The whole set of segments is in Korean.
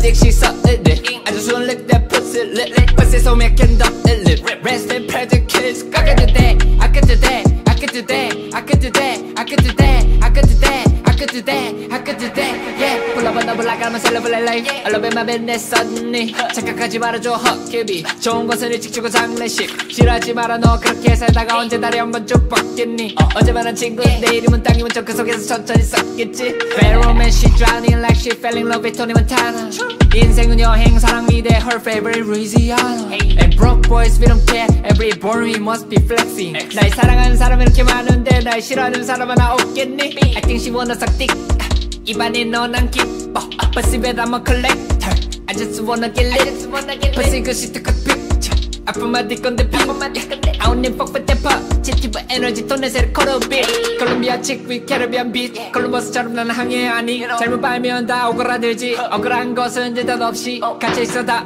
she suck it. I just wanna lick that pussy lit. Pussy so making up it. Rest in prejudice. I could do that, I could do that, I could do that, I could do that, I could do that, I could do that, I could do that, I could do that. Yeah, pull up and like I'm a celebrity life. I love it, my business suddenly. 착각하지 말아줘 헛개비. 좋은 것은 일찍 주고 장례식. 싫어하지 말아 너 그렇게 살다가 언제 다리 한번 쭉 뻗겠니? 어제 만난 친구 내 이름은 땅이면 저 그 속에서 천천히 썩겠지. Bad romance, she drowning like she fell in love with Tony Montana. 인생은 여행 사랑 미대 her favorite Louisiana. And broke boys we don't care. Every born we must be flexing. 날 사랑하는 사람 이렇게 많은데 날 싫어하는 사람 하나 없겠니? I think she wanna suck dick. 입안이 너난 기뻐. Pussy but I'm a collector. I just wanna get lit. Pussy good shit took a picture. 아픈 말 뒷건데 피 I don't need fuck with that positive energy 돈 내세를 걸어비 콜롬비아 chick with Caribbean beat 콜럼버스처럼 나는 항해 아니 잘못 빨면 다 오그라들지 억울한 것은 느닷없이 같이 있어 다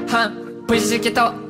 보이지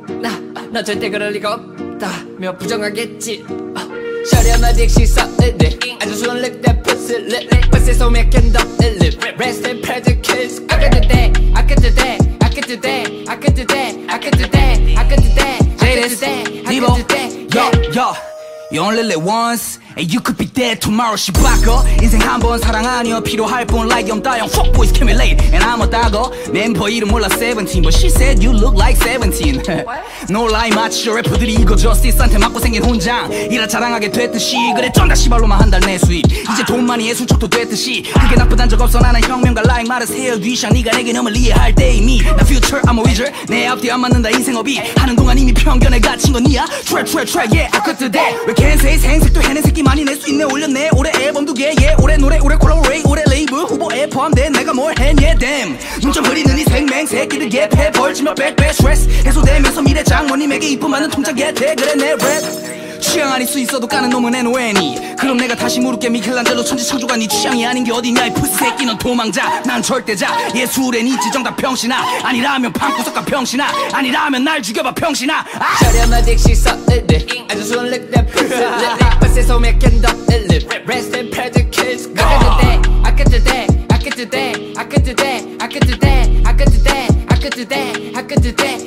너 절대 그럴 리가 없다 며 부정하겠지 Shorty on my dick, she suck it. I just wanna lick that pussy lit. Pussy so making up it. Rest in prejudice. I could do that, I could do that, I could do that, I could do that, I could do that, I could do that, I could do that, I could do that. Yo, you only live once. And you could be dead tomorrow. she 바꿔 인생 한 번 사랑 아니여 필요할 뿐 like 염따영 fuck boys can relate and I'm a dagger 멤버 이름 몰라 17 but she said you look like 17 no lie 마치 래퍼들이 이거 저스티스한테 맞고 생긴 혼장 이라 자랑하게 됐듯이 그래 쩐다 씨발로만 한 달 내 수입 이제 돈만이 예술적도 됐듯이 그게 나쁘단 적 없어 나는 혁명가 like 말하세요 뒤샹 네가 내게 너무 이해할 때 이미 나 future I'm a wizard 내 앞뒤 안 맞는다 인생업이 하는 동안 이미 편견에 갇힌 건 니야 track yeah I could do that We can't say 생색도 해낸 새끼 많이 낼 수 있네 올렸네 올해 앨범 2개 yeah 올해 노래 올해 콜라보레이트 올해 레이블 후보에 포함된 내가 뭘 했냐 damn 눈좀 흐리는 이 생맹 새끼들 개패 벌지며 백배 스트레스 해소되면서 미래 장모님에게 이쁨 받는 통장 개태 그래 내 랩 취향 아닐 수 있어도 까는 놈은 애노애니 그럼 내가 다시 물을게 미켈란젤로 천지창조가 네 취향이 아닌 게 어디냐 이 푸새끼 넌 도망자 난 절대자 예술엔 있지 정답 병신아 아니라면 방구석가 병신아 아니라면 날 죽여봐 병신아 Shorty on my dick, she suck it. I just wanna lick that pussy lit. Pussy so making up it. Rest in prejudice. I could do that, I could do that, I could do that, I could do that, I could do that, I could do that, I could do that, I could do that.